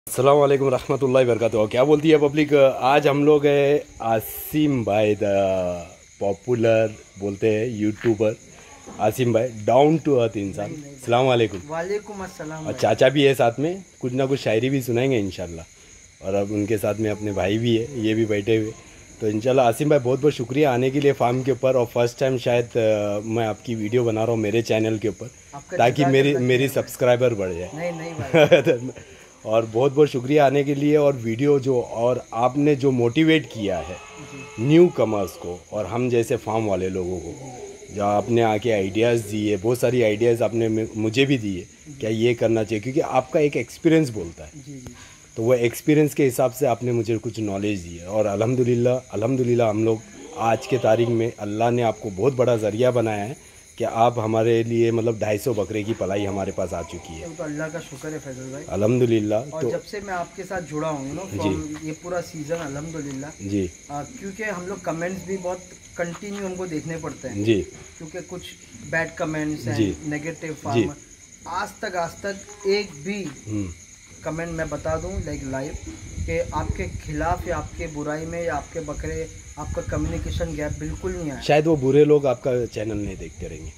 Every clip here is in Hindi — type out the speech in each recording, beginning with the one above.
अस्सलाम वालेकुम रहमतुल्लाहि वबरकातुहू। क्या बोलती है पब्लिक? आज हम लोग है आसिम भाई द पॉपुलर बोलते हैं यूट्यूबर आसिम भाई, डाउन टू अर्थ इंसान। अस्सलाम वालेकुम। वालेकुम अस्सलाम और भाई। चाचा भी है साथ में, कुछ ना कुछ शायरी भी सुनाएंगे इंशाल्लाह। और अब उनके साथ में अपने भाई भी है, ये भी बैठे हुए। तो इंशाल्लाह आसिम भाई बहुत बहुत शुक्रिया आने के लिए फार्म के ऊपर। और फर्स्ट टाइम शायद मैं आपकी वीडियो बना रहा हूँ मेरे चैनल के ऊपर, ताकि मेरी मेरी सब्सक्राइबर बढ़ जाए। नहीं नहीं भाई। और बहुत बहुत शुक्रिया आने के लिए। और वीडियो जो और आपने जो मोटिवेट किया है न्यू कमर्स को और हम जैसे फार्म वाले लोगों को, जो आपने आके आइडियाज़ दिए, बहुत सारी आइडियाज़ आपने मुझे भी दिए क्या ये करना चाहिए, क्योंकि आपका एक एक्सपीरियंस बोलता है। जी जी। तो वो एक्सपीरियंस के हिसाब से आपने मुझे कुछ नॉलेज दी है। और अल्हम्दुलिल्लाह हम लोग आज के तारीख में अल्लाह ने आपको बहुत बड़ा ज़रिया बनाया है कि आप हमारे लिए मतलब 250 बकरे की पलाई हमारे पास आ चुकी है। तो अल्लाह का शुक्र है फैजल भाई, अल्हम्दुलिल्लाह। और तो जब से मैं आपके साथ जुड़ा हूँ फ्रॉम ये पूरा सीज़न अल्हम्दुलिल्लाह जी क्योंकि हम लोग कमेंट्स भी बहुत कंटिन्यू हमको देखने पड़ते हैं जी, क्योंकि कुछ बैड कमेंट्स जी, हैं, नेगेटिव जी। फार्मर। आज तक एक भी कमेंट मैं बता दूं लाइव कि आपके खिलाफ या आपके बुराई में या आपके बकरे आपका कम्युनिकेशन गैप बिल्कुल नहीं आया। शायद वो बुरे लोग आपका चैनल नहीं देखते रहेंगे।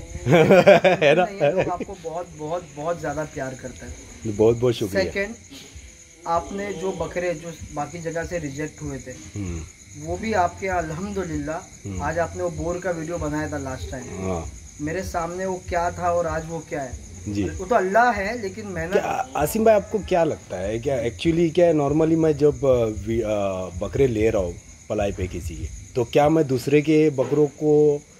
नहीं है ना? नहीं, लोग आपको बहुत बहुत बहुत ज़्यादा प्यार करता है। बहुत बहुत शुक्रिया। सेकंड, आपने जो बकरे जो बाकी जगह से रिजेक्ट हुए थे वो भी आपके यहाँ अल्हम्दुलिल्लाह आज आपने वो बोर का वीडियो बनाया था लास्ट टाइम। हाँ मेरे सामने वो क्या था और आज वो क्या है जी। वो तो अल्लाह है, लेकिन मैंने आसिम भाई आपको क्या लगता है, क्या एक्चुअली क्या है, नॉर्मली मैं जब बकरे ले रहा हूँ पलाई पे किसी के, तो क्या मैं दूसरे के बकरों को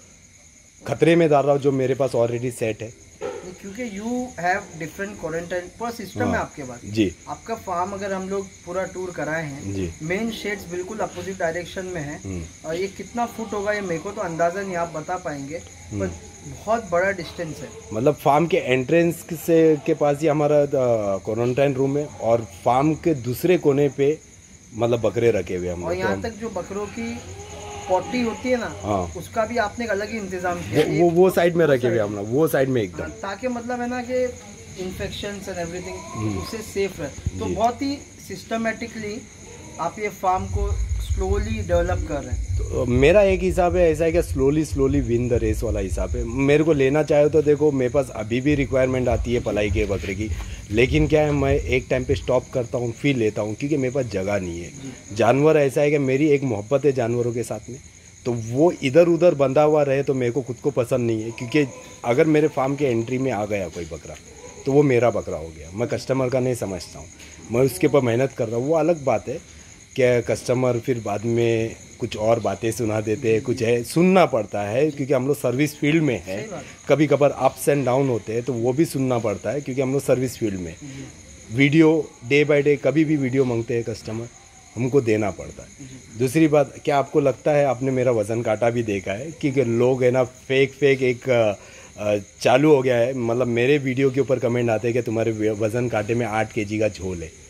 खतरे में डाल रहा हूँ जो मेरे पास ऑलरेडी सेट है? क्योंकि यू हैव डिफरेंट क्वारंटाइन पूरा सिस्टम है आपके पास जी। आपका फार्म अगर हम लोग पूरा टूर कराए हैं जी। मेन शेड्स बिल्कुल अपोजिट डायरेक्शन में है। और ये कितना फुट होगा ये मेरे को तो अंदाजा नहीं आप बता पाएंगे, पर बहुत बड़ा डिस्टेंस है। मतलब फार्म के एंट्रेंस से के पास ही हमारा क्वारंटाइन रूम है और फार्म के दूसरे कोने पे मतलब बकरे रखे हुए हम। और यहाँ तक जो बकरों की पॉटी होती है ना, हाँ, उसका भी आपने एक अलग ही इंतजाम किया। वो साइड में रखे हुए हम लोग, वो साइड में एकदम, ताकि मतलब है ना कि इन्फेक्शन एंड एवरीथिंग उससे सेफ रहे। तो बहुत ही सिस्टमेटिकली आप ये फार्म को स्लोली डेवलप कर रहे हैं। तो मेरा एक हिसाब है ऐसा है कि स्लोली विन द रेस वाला हिसाब है। मेरे को लेना चाहे तो देखो मेरे पास अभी भी रिक्वायरमेंट आती है पलाई के बकरे की, लेकिन क्या है मैं एक टाइम पे स्टॉप करता हूँ फिर लेता हूँ, क्योंकि मेरे पास जगह नहीं है। जानवर ऐसा है कि मेरी एक मोहब्बत है जानवरों के साथ में, तो वो इधर उधर बंधा हुआ रहे तो मेरे को खुद को पसंद नहीं है। क्योंकि अगर मेरे फार्म के एंट्री में आ गया कोई बकरा तो वो मेरा बकरा हो गया, मैं कस्टमर का नहीं समझता हूँ, मैं उसके ऊपर मेहनत कर रहा हूँ। वो अलग बात है कि कस्टमर फिर बाद में कुछ और बातें सुना देते हैं, कुछ है सुनना पड़ता है क्योंकि हम लोग सर्विस फील्ड में है। कभी कभार अप्स एंड डाउन होते हैं तो वो भी सुनना पड़ता है क्योंकि हम लोग सर्विस फील्ड में वीडियो डे बाय डे कभी भी वीडियो मांगते हैं कस्टमर, हमको देना पड़ता है। दूसरी बात, क्या आपको लगता है, आपने मेरा वज़न काटा भी देखा है क्योंकि लोग है ना फेक एक चालू हो गया है, मतलब मेरे वीडियो के ऊपर कमेंट आते हैं कि तुम्हारे वज़न काटे में 8 kg का झोल है।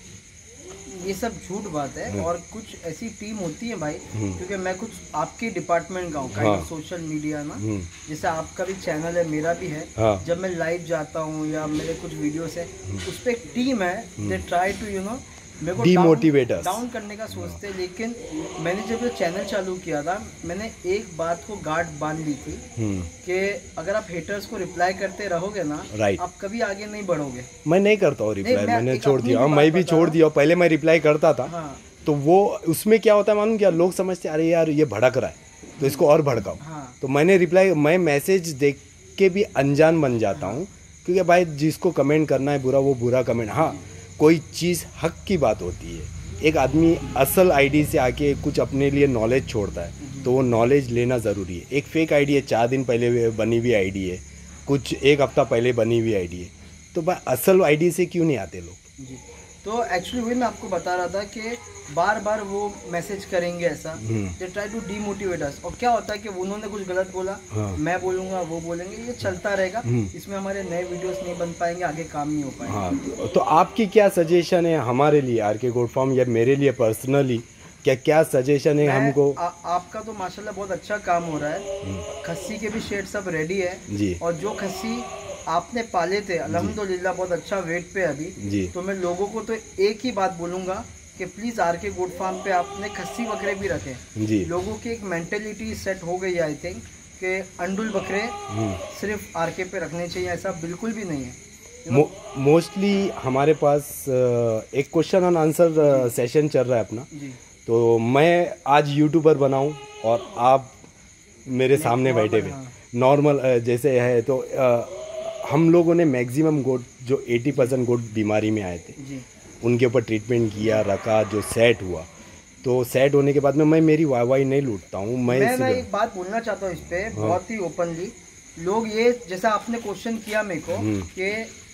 ये सब झूठ बात है। और कुछ ऐसी टीम होती है भाई, क्योंकि मैं कुछ आपके डिपार्टमेंट का हूँ सोशल मीडिया ना, जैसे आपका भी चैनल है मेरा भी है। जब मैं लाइव जाता हूँ या मेरे कुछ वीडियोस है उस पर एक टीम है, दे ट्राई टू मेरे को डिमोटिवेटर्स डाउन करने का सोचते हैं। लेकिन मैंने जब ये चैनल चालू किया था मैंने एक बात को गार्ड बांध ली थी कि अगर आप हेटर्स को रिप्लाई करते रहोगे ना, आप कभी आगे नहीं बढ़ोगे। मैं नहीं करता हूँ रिप्लाई, मैंने छोड़ दिया। मैं भी छोड़ दिया, पहले मैं रिप्लाई करता था। हाँ। तो वो उसमें क्या होता है मालूम क्या, लोग समझते अरे यार ये भड़क रहा है तो इसको और भड़काओ। हाँ। तो मैंने रिप्लाई, मैं मैसेज देख के भी अनजान बन जाता हूँ। क्योंकि भाई जिसको कमेंट करना है बुरा वो बुरा कमेंट, हाँ कोई चीज़ हक की बात होती है। एक आदमी असल आईडी से आके कुछ अपने लिए नॉलेज छोड़ता है तो वो नॉलेज लेना ज़रूरी है। एक फेक आईडी है, 4 दिन पहले बनी हुई आईडी है, कुछ 1 हफ्ता पहले बनी हुई आईडी है, तो भाई असल आईडी से क्यों नहीं आते लोग? जी। तो एक्चुअली वही मैं आपको बता रहा था कि बार बार वो मैसेज करेंगे ऐसा, they try to demotivate us. और क्या होता है कि उन्होंने कुछ गलत बोला, मैं बोलूँगा वो बोलेंगे, ये चलता रहेगा। इसमें हमारे नए वीडियोस नहीं बन पाएंगे, आगे काम नहीं हो पाएगा। हाँ, तो आपकी क्या सजेशन है हमारे लिए आरके गोट फार्म या मेरे लिए पर्सनली, क्या सजेशन है हमको? आपका तो माशाल्लाह बहुत अच्छा काम हो रहा है। खस्सी के भी शेड सब रेडी है जी। और जो खस्सी आपने पाले थे अल्हम्दुलिल्लाह, बहुत अच्छा वेट पे अभी जी। तो मैं लोगों को तो एक ही बात बोलूँगा कि प्लीज़ आरके गोट फार्म पे आपने खस्सी बकरे भी रखे जी। लोगों की एक मेंटेलिटी सेट हो गई है आई थिंक कि अंडुल बकरे सिर्फ आरके पे रखने चाहिए, ऐसा बिल्कुल भी नहीं है। मोस्टली हमारे पास एक क्वेश्चन एंड आंसर सेशन चल रहा है अपना जी। तो मैं आज यूट्यूबर बनाऊं और आप मेरे सामने बैठे हुए नॉर्मल जैसे है तो हम लोगों ने मैक्सिमम गोट जो 80% गोट बीमारी में आए थे जी। उनके ऊपर ट्रीटमेंट किया, रखा, जो सेट हुआ तो सेट होने के बाद में मैं मेरी वाहवाही नहीं लूटता हूँ। मैं एक बात बोलना चाहता हूँ इस पे बहुत ही ओपनली। लोग ये जैसा आपने क्वेश्चन किया मेरे को कि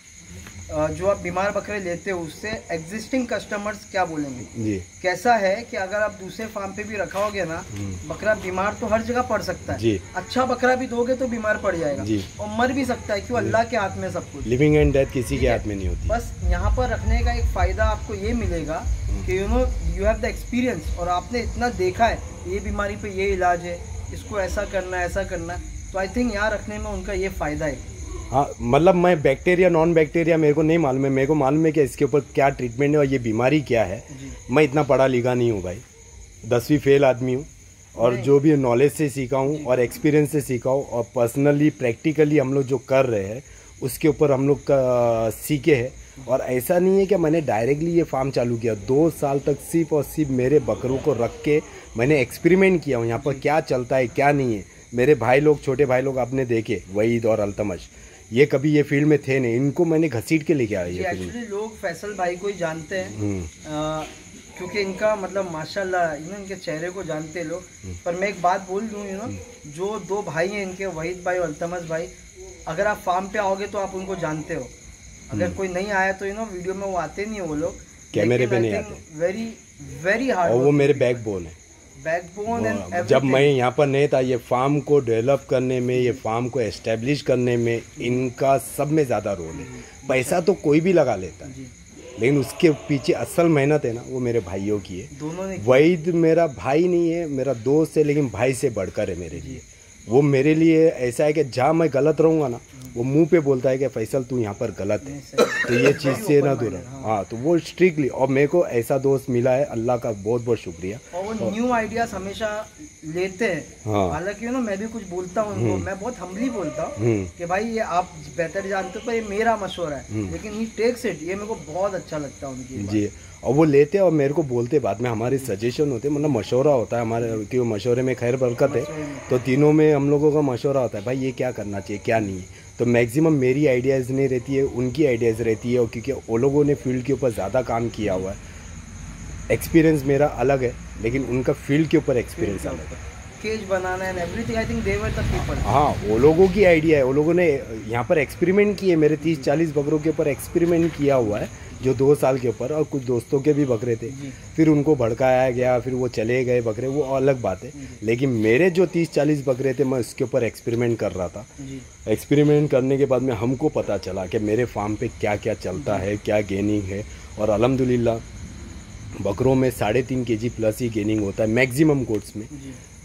जो आप बीमार बकरे लेते हो उससे एग्जिस्टिंग कस्टमर्स क्या बोलेंगे जी। कैसा है कि अगर आप दूसरे फार्म पे भी रखाओगे ना बकरा बीमार तो हर जगह पड़ सकता है जी। अच्छा बकरा भी दोगे तो बीमार पड़ जाएगा जी। और मर भी सकता है, क्यों? अल्लाह के हाथ में सब कुछ, लिविंग एंड डेथ किसी के हाथ में नहीं होती। बस यहाँ पर रखने का एक फायदा आपको ये मिलेगा कि यू हैव द एक्सपीरियंस और आपने इतना देखा है ये बीमारी पे ये इलाज है, इसको ऐसा करना है ऐसा करना है, तो आई थिंक यहाँ रखने में उनका ये फायदा है। हाँ मतलब मैं बैक्टीरिया नॉन बैक्टीरिया मेरे को नहीं मालूम है, मेरे को मालूम है कि इसके ऊपर क्या ट्रीटमेंट है और ये बीमारी क्या है। मैं इतना पढ़ा लिखा नहीं हूँ भाई, 10वीं फेल आदमी हूँ और जो भी नॉलेज से सीखा हूँ और एक्सपीरियंस से सीखा हूँ और पर्सनली प्रैक्टिकली हम लोग जो कर रहे हैं उसके ऊपर हम लोग का सीखे हैं। और ऐसा नहीं है कि मैंने डायरेक्टली ये फार्म चालू किया, 2 साल तक सिर्फ और सिर्फ मेरे बकरों को रख के मैंने एक्सपेरिमेंट किया हूँ यहाँ पर क्या चलता है क्या नहीं है। मेरे भाई लोग, छोटे भाई लोग आपने देखे, वहीद और अल्तमश, ये कभी ये फील्ड में थे नहीं, इनको मैंने घसीट के लेके आया। ये एक्चुअली लोग फैसल भाई को ही जानते हैं क्योंकि इनका मतलब माशाल्लाह इनके चेहरे को जानते लोग। पर मैं एक बात बोल दूं जो 2 भाई हैं इनके, वहीद भाई और अल्तमश भाई, अगर आप फार्म पे आओगे तो आप उनको जानते हो। अगर कोई नहीं आया तो वीडियो में वो आते नहीं है, वो लोग कैमरे पे नहीं आते, वेरी वेरी हार्ड और वो मेरे बैकबोन है। बैकबोन एंड जब मैं यहाँ पर नहीं था, ये फार्म को डेवलप करने में, ये फार्म को एस्टेब्लिश करने में इनका सब में ज़्यादा रोल है। पैसा तो कोई भी लगा लेता है लेकिन उसके पीछे असल मेहनत है ना वो मेरे भाइयों की है। दोनों ने वहीद मेरा भाई नहीं है, मेरा दोस्त है, लेकिन भाई से बढ़कर है मेरे लिए। वो मेरे लिए ऐसा है कि जहाँ मैं गलत रहूँगा ना वो मुंह पे बोलता है कि फैसल तू यहाँ पर गलत है, तो ये चीज़ से ना दूर। हाँ तो वो स्ट्रिक्टली, और मेरे को ऐसा दोस्त मिला है, अल्लाह का बहुत बहुत शुक्रिया। और वो न्यू आइडियाज हमेशा लेते हैं। हाँ। हालांकि मैं भी कुछ बोलता हूँ उनको, मैं बहुत हम्बली बोलता हूँ कि भाई ये आप बेहतर जानते हो पर ये मेरा मशवरा है, लेकिन ही टेक्स इट, ये मेरे को बहुत अच्छा लगता है उनकी जी। और वो लेते और मेरे को बोलते, बाद में हमारे सजेशन होते, मतलब मशवरा होता है हमारे, क्योंकि मशवरे में खैर बरकत है, तो तीनों में हम लोगों का मशवरा होता है भाई ये क्या करना चाहिए क्या नहीं है। तो मैक्सिमम मेरी आइडियाज़ नहीं रहती है, उनकी आइडियाज़ रहती है, और क्योंकि वो लोगों ने फील्ड के ऊपर ज़्यादा काम किया हुआ है, एक्सपीरियंस मेरा अलग है लेकिन उनका फील्ड के ऊपर एक्सपीरियंस अलग है। केज बनाना and everything, I think they were the people. हाँ वो लोगों की आइडिया है, वो लोगों ने यहाँ पर एक्सपेरिमेंट किए, मेरे 30-40 बकरों के ऊपर एक्सपेरिमेंट किया हुआ है जो 2 साल के ऊपर, और कुछ दोस्तों के भी बकरे थे, फिर उनको भड़काया गया, फिर वो चले गए बकरे, वो अलग बात है। लेकिन मेरे जो 30-40 बकरे थे मैं उसके ऊपर एक्सपेरिमेंट कर रहा था। एक्सपेरिमेंट करने के बाद में हमको पता चला कि मेरे फार्म पे क्या क्या चलता है, क्या गेनिंग है, और अल्हम्दुलिल्लाह बकरों में 3.5 kg प्लस ही गेनिंग होता है मैक्सिमम गोट्स में।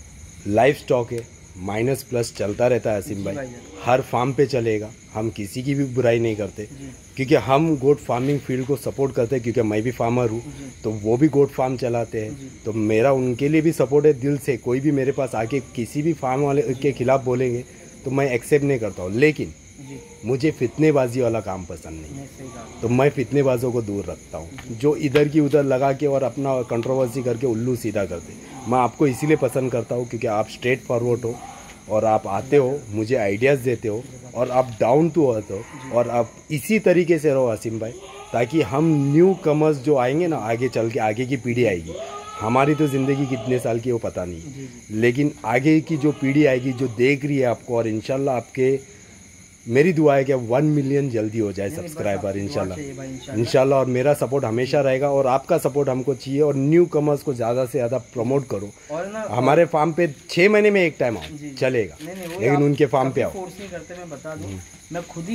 लाइफ स्टॉक है, माइनस प्लस चलता रहता है असीम भाई, हर फार्म पे चलेगा, हम किसी की भी बुराई नहीं करते क्योंकि हम गोट फार्मिंग फील्ड को सपोर्ट करते हैं, क्योंकि मैं भी फार्मर हूँ तो वो भी गोट फार्म चलाते हैं, तो मेरा उनके लिए भी सपोर्ट है दिल से। कोई भी मेरे पास आके किसी भी फार्म वाले के खिलाफ बोलेंगे तो मैं एक्सेप्ट नहीं करता हूँ, लेकिन मुझे फितनेबाजी वाला काम पसंद नहीं है, तो मैं फितनेबाजों को दूर रखता हूँ जो इधर की उधर लगा के और अपना कंट्रोवर्सी करके उल्लू सीधा करते। मैं आपको इसीलिए पसंद करता हूँ क्योंकि आप स्ट्रेट फॉरवर्ड हो और आप आते हो, मुझे आइडियाज़ देते हो और आप डाउन टू अर्थ हो, और आप इसी तरीके से रहो असीम भाई, ताकि हम न्यू कमर्स जो आएंगे ना आगे चल के, आगे की पीढ़ी आएगी, हमारी तो ज़िंदगी कितने साल की है वो पता नहीं, लेकिन आगे की जो पीढ़ी आएगी जो देख रही है आपको, और इंशाल्लाह आपके, मेरी दुआ है कि 1 मिलियन जल्दी हो जाए सब्सक्राइबर इंशाल्लाह, और मेरा सपोर्ट हमेशा रहेगा और आपका सपोर्ट हमको चाहिए, और न्यू कमर्स को ज़्यादा से ज़्यादा प्रमोट करो। और हमारे फार्म पे 6 महीने में एक टाइम आओ चलेगा, लेकिन उनके फार्म पे आओ। फोर्स नहीं करते, मैं बता दूं, मैं खुद ही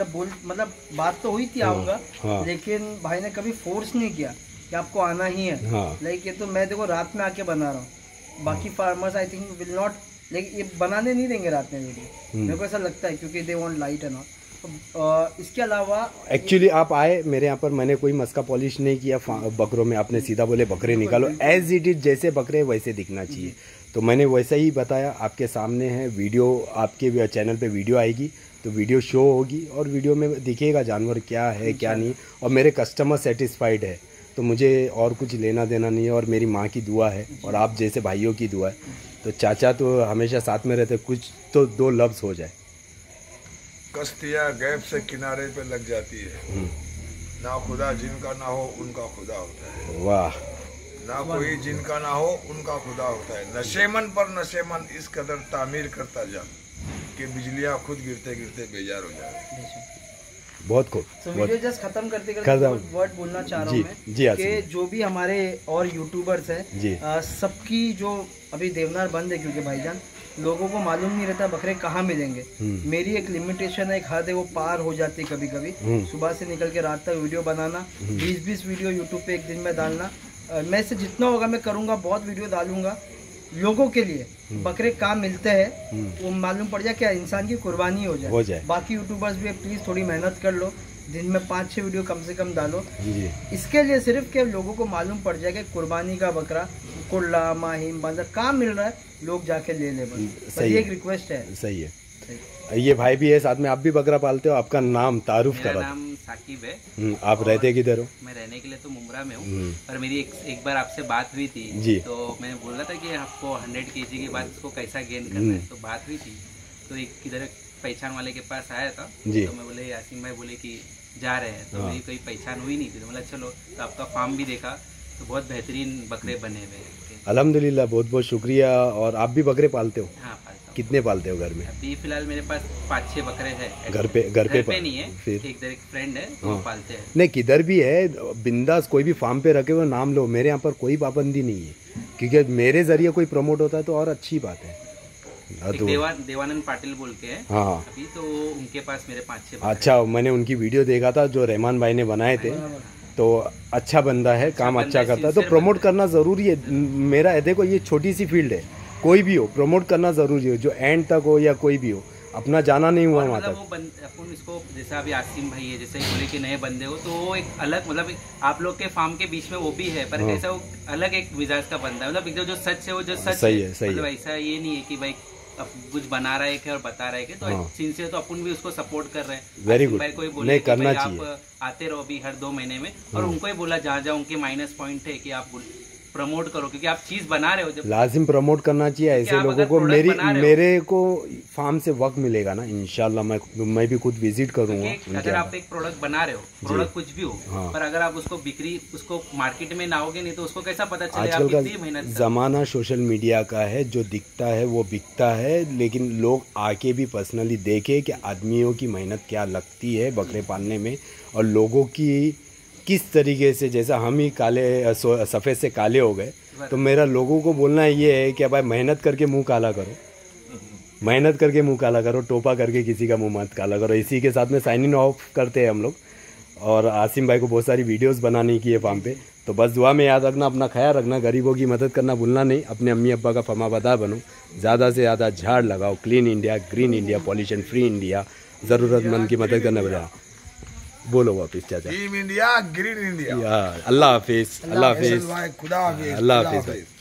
मतलब बात तो हुई थी आऊँगा, लेकिन भाई ने कभी फोर्स नहीं किया कि आपको आना ही है। लेकिन तो मैं देखो रात में आके बना रहा हूँ, बाकी farmers I think will not, लेकिन ये बनाने नहीं देंगे रात में वीडियो, मेरे को ऐसा लगता है, क्योंकि they want light and all. इसके अलावा एक्चुअली आप आए मेरे यहाँ पर, मैंने कोई मस्का पॉलिश नहीं किया बकरों में। आपने सीधा बोले बकरे निकालो, एज इट इज जैसे बकरे वैसे दिखना चाहिए, तो मैंने वैसा ही बताया। आपके सामने है वीडियो, आपके चैनल पे वीडियो आएगी तो वीडियो शो होगी और वीडियो में दिखेगा जानवर क्या है क्या नहीं, और मेरे कस्टमर सेटिस्फाइड है तो मुझे और कुछ लेना देना नहीं है। और मेरी माँ की दुआ है और आप जैसे भाइयों की दुआ है, तो चाचा तो हमेशा साथ में रहते, कुछ तो दो लफ्ज़ हो जाए। कश्तियाँ गैप से किनारे पे लग जाती है, ना खुदा जिनका ना हो उनका खुदा होता है। वाह। ना कोई जिनका ना हो उनका खुदा होता है। नशेमन पर नशेमन इस कदर तामीर करता जा कि बिजलियाँ खुद गिरते गिरते बेजार हो जाए। बहुत खूब। तो वीडियो जस्ट खत्म करते करते वर्ड बोलना चाह रहा हूँ मैं कि जो भी हमारे और यूट्यूबर्स हैं, सबकी जो अभी देवनार बंद है क्योंकि भाईजान लोगों को मालूम नहीं रहता बकरे कहाँ मिलेंगे। मेरी एक लिमिटेशन है, एक हद है, वो पार हो जाती है कभी कभी। सुबह से निकल के रात तक वीडियो बनाना, 20-20 वीडियो यूट्यूब पे एक दिन में डालना, मैं से जितना होगा मैं करूँगा, बहुत वीडियो डालूंगा लोगों के लिए। बकरे कहाँ मिलते हैं वो मालूम पड़ जाए, क्या इंसान की कुर्बानी हो जाए। बाकी यूट्यूबर्स भी प्लीज़ थोड़ी मेहनत कर लो, दिन में 5-6 वीडियो कम से कम डालो इसके लिए, सिर्फ कि लोगों को मालूम पड़ जाए कि कुर्बानी का बकरा कुल्ला माहिम बंदर कहाँ मिल रहा है, लोग जाके ले ले। बस ये एक रिक्वेस्ट है। सही है। ये भाई भी है साथ में, आप भी बकरा पालते हो, आपका नाम तारुफ करा। नाम साकिब है। आप रहते किधर हो? मैं रहने के लिए तो मुंब्रा में हूँ, पर मेरी एक बार आपसे बात हुई थी जी, तो मैंने बोला था कि आपको 100 kg के बाद इसको कैसा गेन करना है, तो बात हुई थी। तो एक किधर पहचान वाले के पास आया था, तो मैं बोले यासीन भाई बोले कि जा रहे हैं, तो मेरी कोई पहचान हुई नहीं थी, तो बोला चलो, तो आपका फार्म भी देखा तो बहुत बेहतरीन बकरे बने हुए हैं। अल्हम्दुलिल्लाह, बहुत बहुत शुक्रिया। और आप भी बकरे पालते हो? हाँ पालता हूँ। कितने पालते हो घर में? अभी फिलहाल मेरे पास 5-6 बकरे हैं। घर पे नहीं है, फिर एक फ्रेंड है तो पालते हैं। नहीं, किधर भी है बिंदास, कोई भी फार्म पे रखे हुए नाम लो, मेरे यहाँ पर कोई पाबंदी नहीं है, क्योंकि मेरे जरिए कोई प्रमोट होता है तो और अच्छी बात है। देवानंद पाटिल बोल के हैं, हाँ अभी तो उनके पास मेरे 5-6। अच्छा, मैंने उनकी वीडियो देखा था जो रहमान भाई ने बनाए थे, तो अच्छा बंदा है, काम अच्छा करता है, तो प्रमोट करना ज़रूरी है। मेरा है, देखो ये छोटी सी फील्ड है, कोई भी हो प्रमोट करना ज़रूरी है, जो एंड तक हो या कोई भी हो, अपना जाना नहीं हुआ वहाँ तक। अपन इसको जैसे अभी आसिम भाई है, जैसे बोले कि नए बंदे हो, तो वो एक अलग मतलब आप लोग के फार्म के बीच में वो भी है, पर कैसा वो अलग एक मिजाज का बंदा है, मतलब जो सच है वो जो सच सही है, मतलब ऐसा ये नहीं है कि भाई अब कुछ बना रहा है और बता रहे हैं, तो सिंसियर तो अपन भी उसको सपोर्ट कर रहे हैं। Very good. कोई बोले कि भाई आप आते रहो अभी हर 2 महीने में, और उनको ही बोला जहाँ जहाँ उनके माइनस पॉइंट है कि आप प्रमोट करो, क्योंकि आप चीज बना रहे हो, जब लाजिम प्रमोट करना चाहिए ऐसे लोगों को। मेरे को फार्म से वक्त मिलेगा ना, इंशाल्लाह मैं भी खुद विजिट करूंगा। अगर आप एक प्रोडक्ट बना रहे हो, प्रोडक्ट कुछ भी हो, पर अगर आप उसको मार्केट में ना होगे नहीं तो उसको कैसा पता चले आप कितनी मेहनत। जमाना सोशल मीडिया का है, जो दिखता है वो बिकता है, लेकिन लोग आके भी पर्सनली देखे कि आदमियों की मेहनत क्या लगती है बकरे पालने में, और लोगों की किस तरीके से, जैसा हम ही काले सफ़ेद से काले हो गए, तो मेरा लोगों को बोलना ये है कि भाई मेहनत करके मुंह काला करो, मेहनत करके मुंह काला करो, टोपा करके किसी का मुंह मत काला करो। इसी के साथ में साइन इन ऑफ करते हैं हम लोग। और आसिम भाई को बहुत सारी वीडियोस बनाने की है फार्म पे, तो बस दुआ में याद रखना, अपना ख्याल रखना, गरीबों की मदद करना भूलना नहीं, अपने अम्मी अब्बा का फरमाबरदार बनो, ज़्यादा से ज़्यादा झाड़ लगाओ, clean India, green India, pollution free India, ज़रूरतमंद की मदद करना बजा। बोलो वापिस चाचा। Team India, green India. अल्लाह हाफिज़, अल्लाह हाफिज़, खुदा हाफिज़, अल्लाह हाफिज़।